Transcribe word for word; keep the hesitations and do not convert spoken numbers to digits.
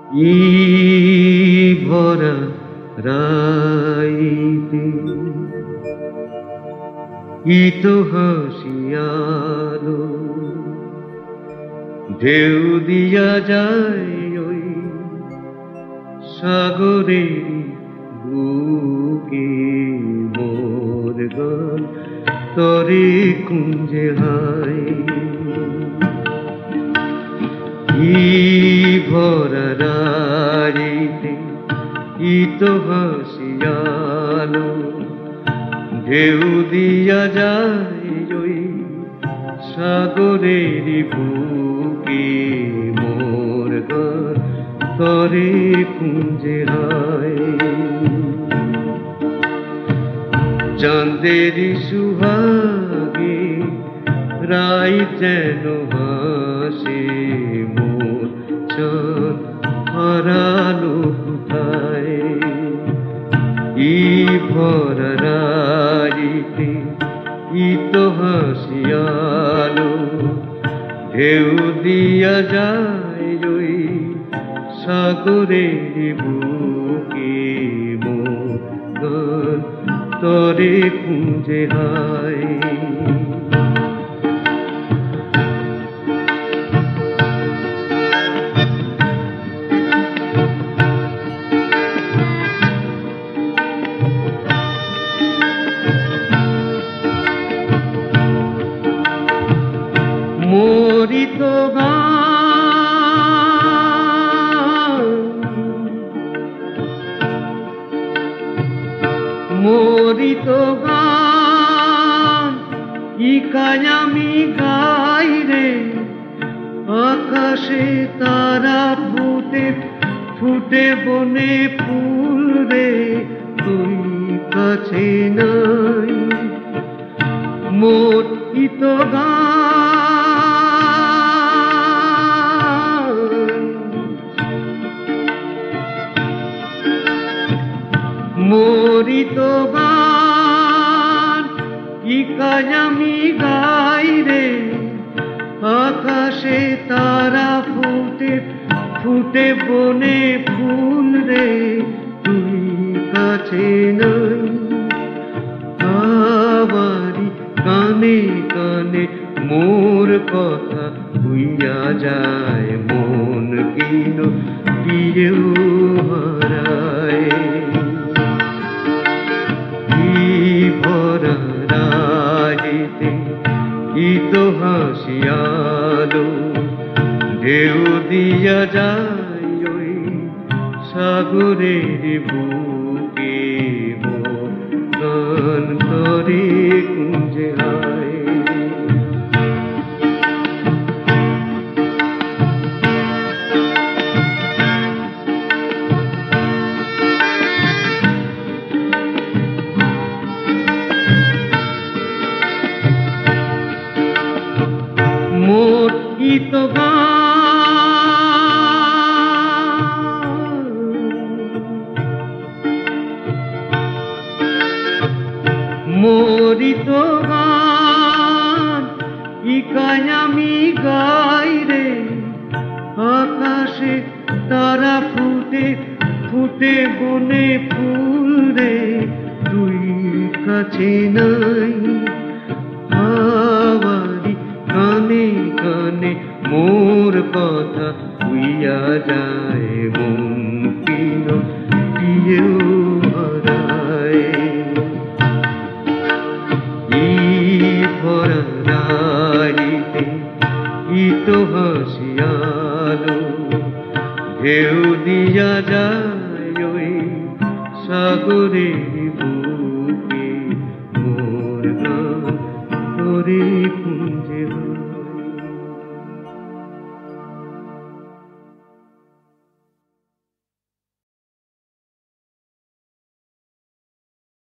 ই ভরা রাইতে ই তো হাসিয়ালো ঢেউ দিয়া যায় ওই সাগরের বুকে মোর গান তরে কুঞ্জে হায় ই ভরা রাইতে ই তো হাসিয়ালো ঢেউ দিয়া যায় ওই সাগরের বুকে মোর গান তরে কুঞ্জে হায় চাঁদের সুহাগে রাই যেন হাসে মোর চাঁদ হারালো কোথায় ই ভরা রাইতে ই তো হাসিয়ালো ঢেউ দিয়া যায় ওই সাগরের বুকে মোর গান তরে কুঞ্জে হায় মরিত গান মরিত গান ইকায় আমি গাই রে আকাশে তারা ফুটে ফুটে বনে ফুল রে তুই কাছে নাই মরিত গান মরিত গান ইকায় আমি গাই রে আকাশে তারা ফুটে ফুটে বনে ফুল রে তুই কাছে নাই আবারি কানে কানে মোর কথা হইয়া যায় মন কিন প্রিয় হারায় ই ভরা রাইতে ই তো হাসিয়ালো ঢেউ দিয়া যায় ওই সাগরের বুকে মোর গান তরে কুঞ্জে হায় মোর গীত গান মরিত গান ইকায় আমি গাই রে আকাশে তারা ফুটে ফুটে বনে ফুল রে তুই কাছে নাই হাওয়ারি কানে কানে মোর কথা হইয়া যায় মুমকিন প্রিয় হারায় ই ভরা রাইতে ই তো হাসিয়ালো ঢেউ দিয়া যায় ওই সাগরের